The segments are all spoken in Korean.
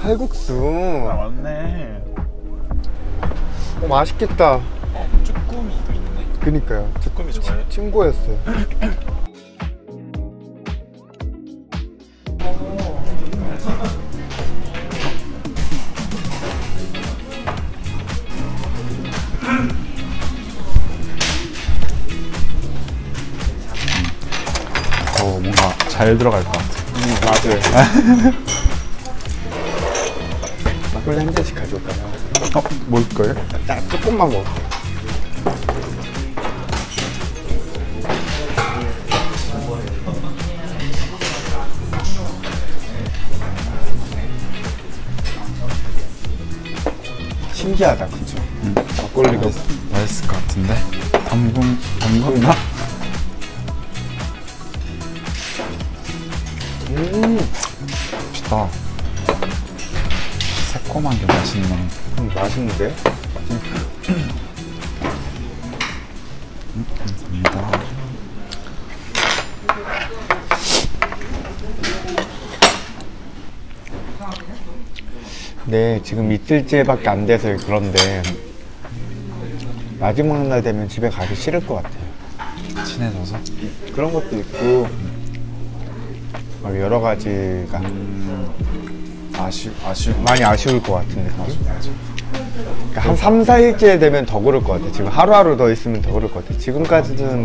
칼국수. 아 맞네. 맛있겠다. 쭈꾸미도 있네. 그니까요. 쭈꾸미 좋아해요? 친구였어요. 뭔가 잘 들어갈 것 같아. 맞아요. 막걸리 한 잔씩 가져올까요? 뭘 거예요? 딱 조금만 먹어. 신기하다, 그죠? 막걸리가 맛있을 것 같은데? 담궜나? 맛있다. 새콤한 게 맛있네. 맛있는데? 감사합니다. 네, 지금 이틀째밖에 안 돼서 그런데 마지막 날 되면 집에 가기 싫을 것 같아요. 친해져서? 그런 것도 있고 막 여러 가지가 많이 아쉬울 것 같은데. 그러니까 한 3, 4일째 되면 더 그럴 것 같아. 지금 하루하루 더 있으면 더 그럴 것 같아. 지금까지는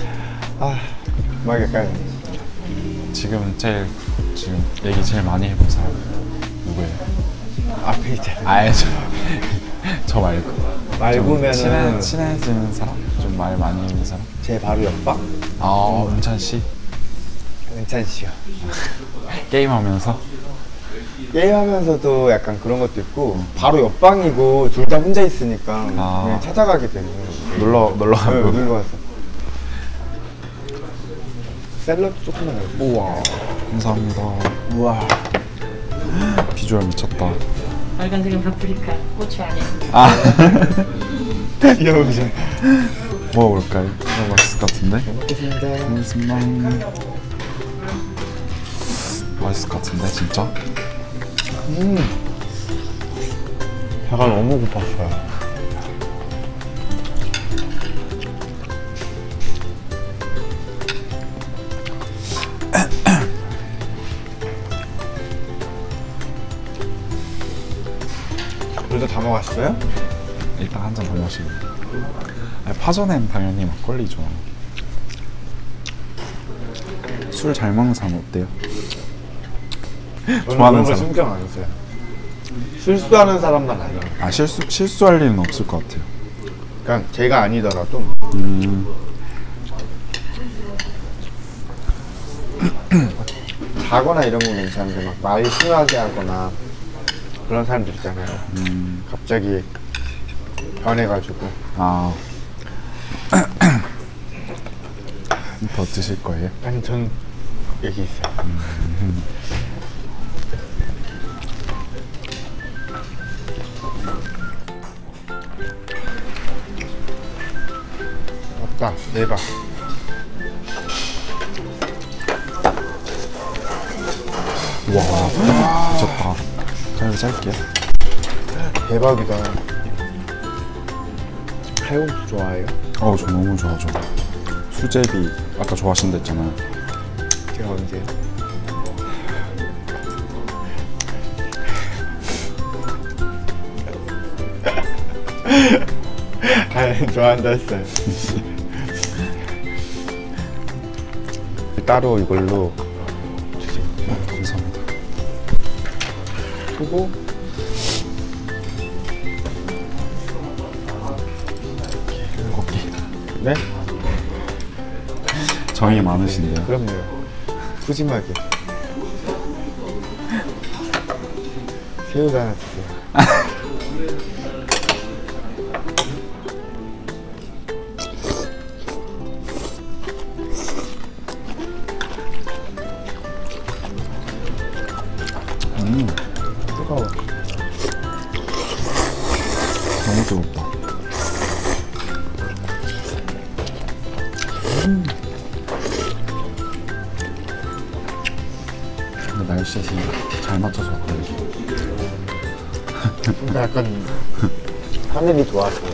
막 약간 지금 얘기 제일 많이 해본 사람 누구예요? 앞에 있잖아. 아예 저 말고. 말고면은 친해지는 사람? 좀 말 많이 하는 사람? 제 바로 옆방? 은찬 씨? 은찬 씨요. 게임하면서? 게임하면서도 약간 그런 것도 있고 바로 옆방이고 둘 다 혼자 있으니까 그냥 찾아가게 되는 거예요. 놀러 가고. 놀러 가서 샐러드 조금만 넣어줘. 우와 감사합니다. 우와 비주얼 미쳤다. 빨간색은 파프리카, 고추 안에. 귀여우죠. 먹어볼까요? 너무 맛있을 것 같은데? 먹겠습니다. 고맙습니다. 맛있을 것 같은데 진짜? 배가 너무 고팠어요. 그래도 다 먹었어요? 일단 한 잔 더 마시고. 파전엔 당연히 막걸리죠. 술 잘 먹는 사람 어때요? 좋아하는 사람? 신경 안 써요. 실수하는 사람만 알아요. 실수할 일은 없을 것 같아요. 그러니까 제가 아니더라도 자거나 이런 건 괜찮은데 막 말 심하게 하거나 그런 사람들 있잖아요. 갑자기 변해가지고. 더 드실 거예요? 아니 전 여기 있어요. 맞다, 대박. 와 미쳤다. 가위로 짧게. 대박이다. 칼국수 좋아해요? 저 너무 좋아하죠. 수제비 아까 좋아하신다 했잖아요. 제가 언제? 좋아한다 했어요. 따로 이걸로 주세요. 감사합니다. 그리고 곱게. 네? 정이 많으신데요. 그럼요. 푸짐하게. 새우도 하나 주세요. 뜨거워. 너무 뜨겁다. 근데 날씨에 진짜 잘 맞춰서 왔거든요. 약간 하늘이 도왔어요.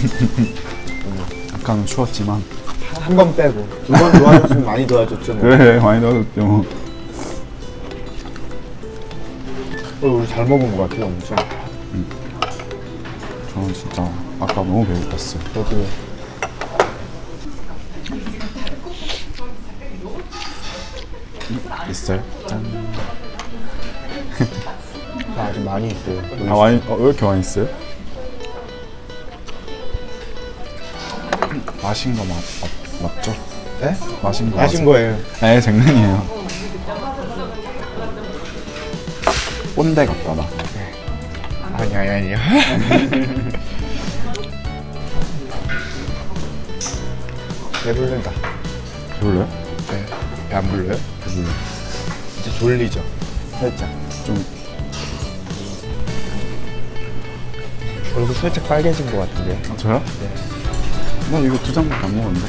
약간은 추웠지만 한 번 빼고 두 번 도와줬으면 많이 도와줬죠. 뭐. 그래 많이 넣었죠. 우리 잘 먹은 것 같아요, 엄청. 저는 진짜 아까 너무 배고팠어요. 저도 있어요? 짠. 아직 많이 있어요. 아 와인 왜 이렇게 많이 있어요? 마신 거 맞죠? 네? 마신 거 마신 맞아요? 거예요. 네 장난이에요. 꼰대 같다 나. 아니야. 배부른다. 배불러요? 네. 배 안 불러요? 배불러. 이제 졸리죠. 살짝. 좀 얼굴 살짝 빨개진 것 같은데. 아, 저요? 네. 나 이거 2잔밖에 안 먹었는데.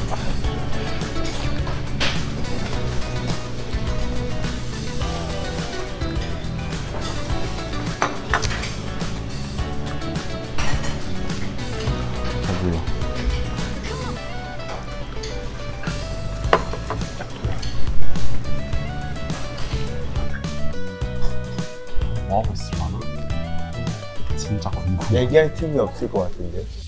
배불러. 뭐 하고 있을라나? 진짜 궁금해. 얘기할 틈이 없을 것 같은데.